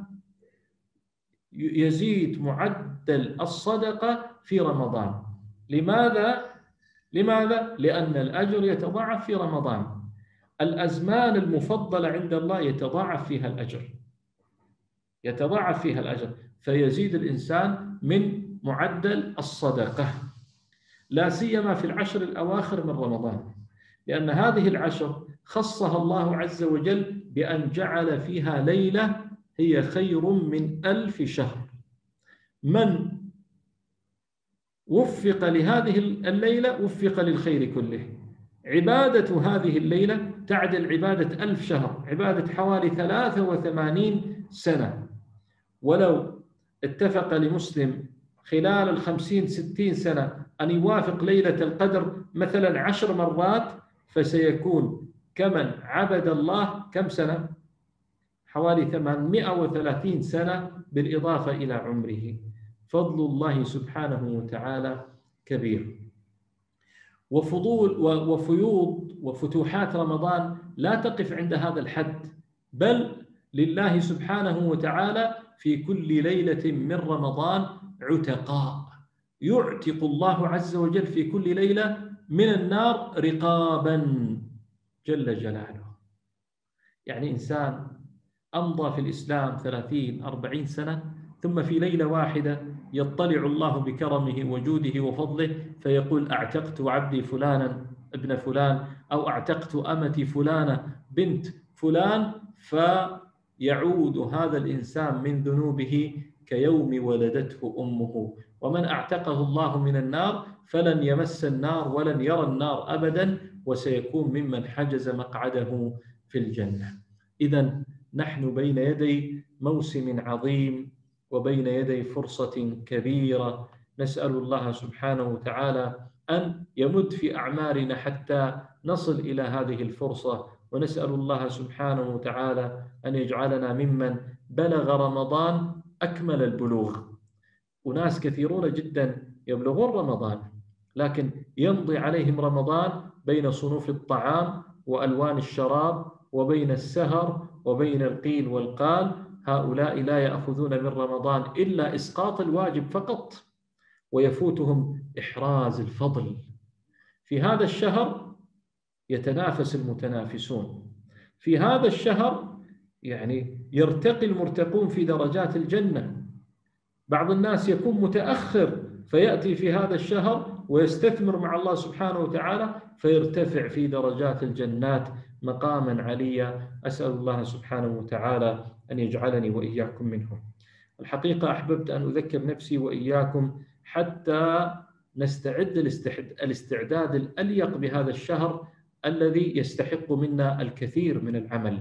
يزيد معدل الصدقة في رمضان. لماذا؟ لماذا؟ لأن الأجر يتضاعف في رمضان. الأزمان المفضلة عند الله يتضاعف فيها الأجر، يتضاعف فيها الأجر، فيزيد الإنسان من معدل الصدقة، لا سيما في العشر الأواخر من رمضان، لأن هذه العشر خصها الله عز وجل بأن جعل فيها ليلة هي خير من ألف شهر. من وفق لهذه الليلة وفق للخير كله. عبادة هذه الليلة تعدل عبادة ألف شهر، عبادة حوالي ثلاثة وثمانين سنة. ولو اتفق لمسلم خلال الخمسين ستين سنة أن يوافق ليلة القدر مثلا عشر مرات، فسيكون كمن عبد الله كم سنة؟ حوالي ثمانمائة وثلاثين سنة بالإضافة إلى عمره. فضل الله سبحانه وتعالى كبير. وفضول وفيوض وفتوحات رمضان لا تقف عند هذا الحد، بل لله سبحانه وتعالى في كل ليلة من رمضان عتقاء، يعتق الله عز وجل في كل ليلة من النار رقابا جل جلاله. يعني إنسان أمضى في الإسلام ثلاثين أربعين سنة، ثم في ليلة واحدة يطلع الله بكرمه وجوده وفضله فيقول: أعتقت عبدي فلانا ابن فلان، أو أعتقت أمتي فلانة بنت فلان، فيعود هذا الإنسان من ذنوبه كيوم ولدته أمه. ومن أعتقه الله من النار فلن يمس النار ولن يرى النار أبدا، وسيكون ممن حجز مقعده في الجنة. إذن نحن بين يدي موسم عظيم وبين يدي فرصة كبيرة، نسأل الله سبحانه وتعالى أن يمد في أعمارنا حتى نصل إلى هذه الفرصة، ونسأل الله سبحانه وتعالى أن يجعلنا ممن بلغ رمضان أكمل البلوغ. وناس كثيرون جدا يبلغون رمضان لكن يمضي عليهم رمضان بين صنوف الطعام وألوان الشراب وبين السهر وبين القيل والقال. هؤلاء لا يأخذون من رمضان إلا إسقاط الواجب فقط، ويفوتهم إحراز الفضل. في هذا الشهر يتنافس المتنافسون، في هذا الشهر يعني يرتقي المرتقون في درجات الجنة. بعض الناس يكون متأخر فيأتي في هذا الشهر ويستثمر مع الله سبحانه وتعالى فيرتفع في درجات الجنات مقاما عليا. أسأل الله سبحانه وتعالى أن يجعلني وإياكم منهم. الحقيقة أحببت أن أذكر نفسي وإياكم حتى نستعد الاستعداد الأليق بهذا الشهر الذي يستحق منا الكثير من العمل.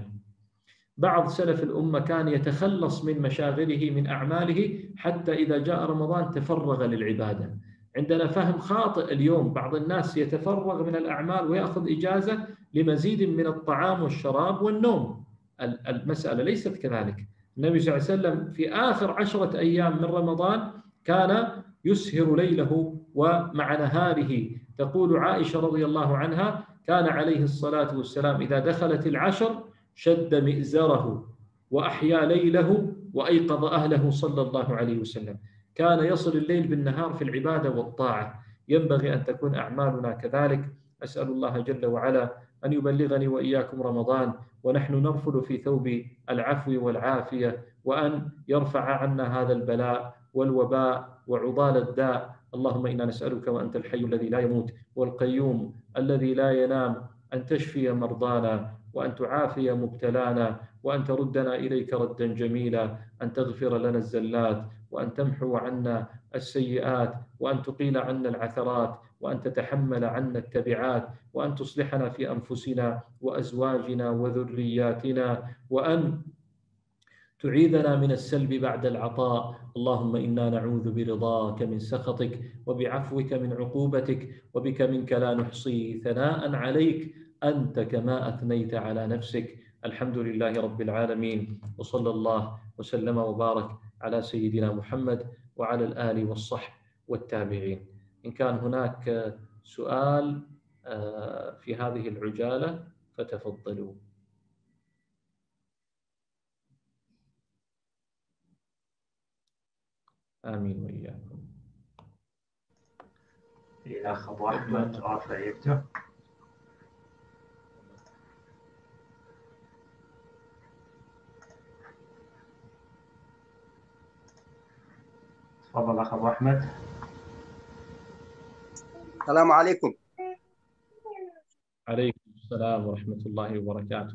بعض سلف الأمة كان يتخلص من مشاغله من أعماله حتى إذا جاء رمضان تفرغ للعبادة. عندنا فهم خاطئ اليوم، بعض الناس يتفرغ من الأعمال ويأخذ إجازة لمزيد من الطعام والشراب والنوم. المسألة ليست كذلك. النبي صلى الله عليه وسلم في آخر عشرة أيام من رمضان كان يسهر ليله ومع نهاره. تقول عائشة رضي الله عنها: كان عليه الصلاة والسلام إذا دخلت العشر شد مئزره وأحيا ليله وأيقظ أهله صلى الله عليه وسلم. كان يصل الليل بالنهار في العبادة والطاعة. ينبغي أن تكون أعمالنا كذلك. أسأل الله جل وعلا أن يبلغني وإياكم رمضان ونحن نرفل في ثوب العفو والعافية، وأن يرفع عنا هذا البلاء والوباء وعضال الداء. اللهم إنا نسألك وأنت الحي الذي لا يموت والقيوم الذي لا ينام أن تشفي مرضانا، وأن تعافي مبتلانا، وأن تردنا إليك ردا جميلا، أن تغفر لنا الزلات، وأن تمحو عنا السيئات، وأن تقيل عنا العثرات، وأن تتحمل عنا التبعات، وأن تصلحنا في أنفسنا وأزواجنا وذرياتنا، وأن تعيذنا من السلب بعد العطاء. اللهم إنا نعوذ برضاك من سخطك وبعفوك من عقوبتك، وبك منك لا نحصي ثناء عليك أنت كما أثنيت على نفسك. الحمد لله رب العالمين، وصلى الله وسلم وبارك على سيدنا محمد وعلى الآل والصحب والتابعين. إن كان هناك سؤال في هذه العجالة فتفضلوا. آمين وإياكم. الأخ أبو أحمد رافع يده. تفضل أخ أبو أحمد. السلام عليكم. عليكم السلام ورحمة الله وبركاته.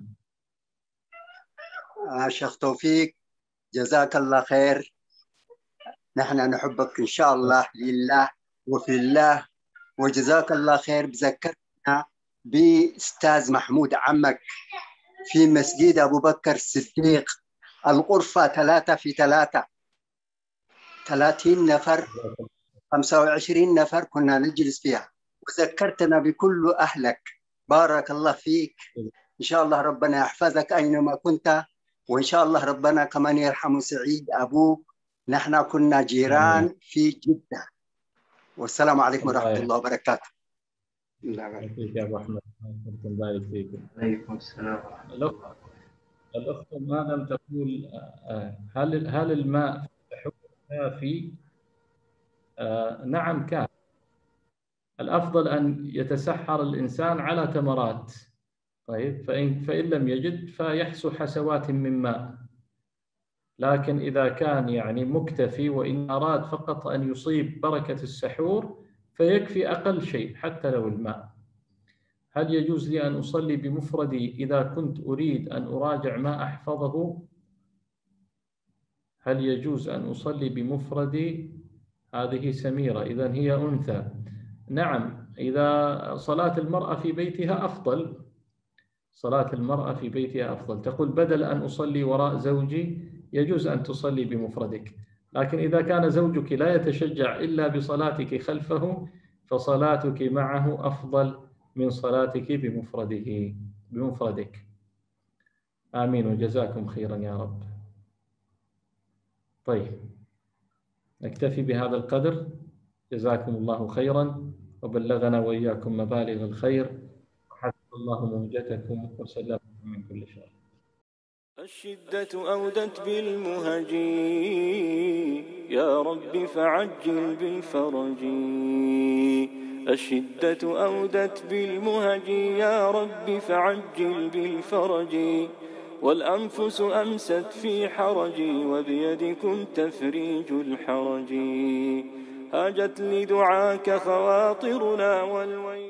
آه شيخ توفيق، جزاك الله خير. نحن نحبك إن شاء الله لله وفي الله، وجزاك الله خير. بذكرنا بأستاذ محمود عمك في مسجد أبو بكر الصديق، الغرفة ثلاثة في ثلاثة، ثلاثين نفر، خمسة وعشرين نفر كنا نجلس فيها، وذكرتنا بكل أهلك. بارك الله فيك. إن شاء الله ربنا يحفظك أينما كنت، وإن شاء الله ربنا كمان يرحم سعيد أبوك. نحن كنا جيران في جدة. والسلام عليكم ورحمة الله وبركاته. الله يبارك فيك يا أبو أحمد. الله يبارك فيك. عليكم السلام ورحمة الله. الأخت ما لم تقول هل هل الماء كافي؟ آه نعم كافي. الأفضل أن يتسحر الإنسان على تمرات. طيب فإن فإن لم يجد فيحسو حسوات من ماء. لكن إذا كان يعني مكتفي وإن أراد فقط أن يصيب بركة السحور فيكفي أقل شيء حتى لو الماء. هل يجوز لي أن أصلي بمفردي إذا كنت أريد أن أراجع ما أحفظه؟ هل يجوز أن أصلي بمفردي؟ هذه سميرة، إذن هي أنثى. نعم، إذا صلاة المرأة في بيتها أفضل، صلاة المرأة في بيتها أفضل. تقول بدل أن أصلي وراء زوجي يجوز أن تصلي بمفردك، لكن إذا كان زوجك لا يتشجع إلا بصلاتك خلفه فصلاتك معه أفضل من صلاتك بمفرده بمفردك. آمين وجزاكم خيرا يا رب. طيب نكتفي بهذا القدر، جزاكم الله خيرا وبلغنا وإياكم مبالغ الخير، وحفظ الله موجتكم وسلم من كل شر. الشدة أودت بالمهج يا رب فعجل بالفرج. الشدة أودت بالمهج يا رب فعجل بالفرج. والأنفس أمست في حرج وبيدكم تفريج الحرج. هاجت لدعاك خواطرنا والويل